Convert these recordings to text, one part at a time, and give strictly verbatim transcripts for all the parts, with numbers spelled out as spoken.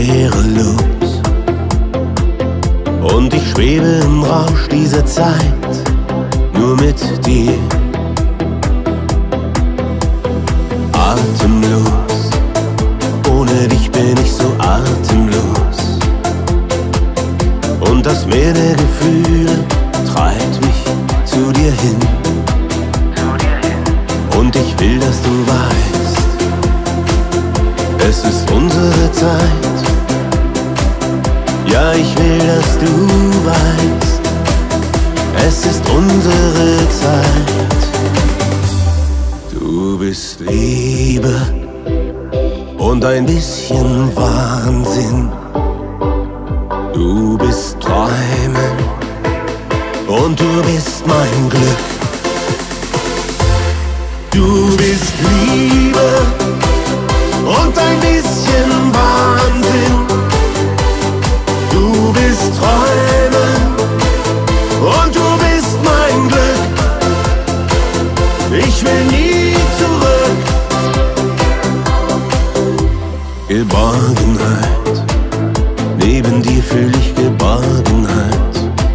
schwerelos und ich schwebe im Rausch dieser Zeit nur mit dir. Atemlos, ohne dich bin ich so atemlos, und das Meer der Gefühle treibt mich zu dir hin. Und ich will, dass du weißt, es ist unsere Zeit. Ja, ich will, dass du weißt, es ist unsere Zeit. Du bist Liebe und ein bisschen Wahnsinn. Du bist Träumen und du bist mein Glück. Du bist Liebe und ein bisschen Wahnsinn. Du bist Träumen und du bist mein Glück. Ich will nie zurück. Geborgenheit, neben dir fühl ich Geborgenheit,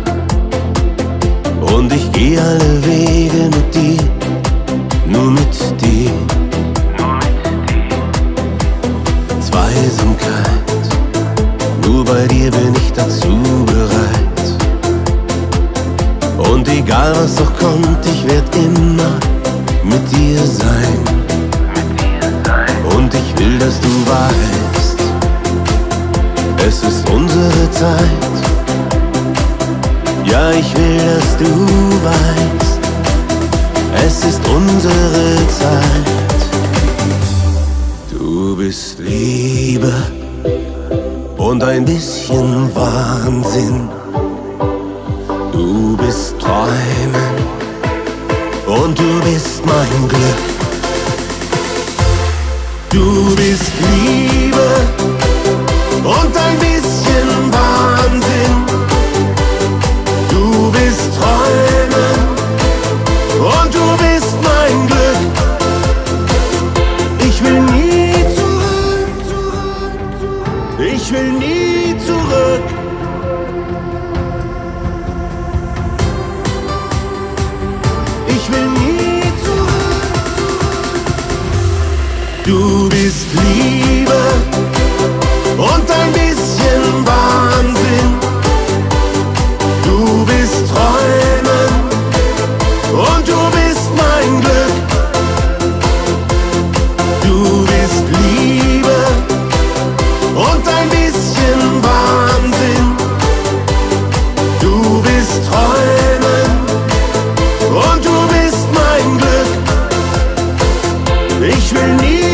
und ich geh alle Wege mit dir, nur mit dir. Zweisamkeit, nur bei dir bin ich dazu bereit. Und egal was auch kommt, ich werd immer mit dir sein. Und ich will, dass du weißt, es ist unsere Zeit. Ja, ich will, dass du weißt, es ist unsere Zeit. Du bist Liebe und ein bisschen Wahnsinn. Du bist Träumen und du bist mein Glück. Du bist Liebe und ein bisschen Wahnsinn. Du bist Träumen und du bist mein Glück. Ich will nie zurück, ich will nie zurück. Ich will nie zurück. Du bist Liebe und ein bisschen Wahnsinn. Du bist Träumen und du bist mein Glück. Du bist Liebe und ein bisschen Wahnsinn. Du bist Träumen und du bist mein Glück. Ich will nie